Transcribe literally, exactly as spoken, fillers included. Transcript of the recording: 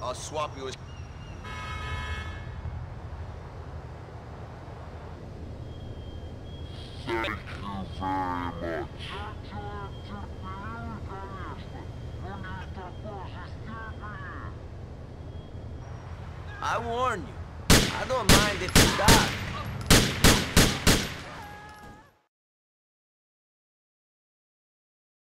I'll swap you a... Thank you very much. I warn you, I don't mind if you die.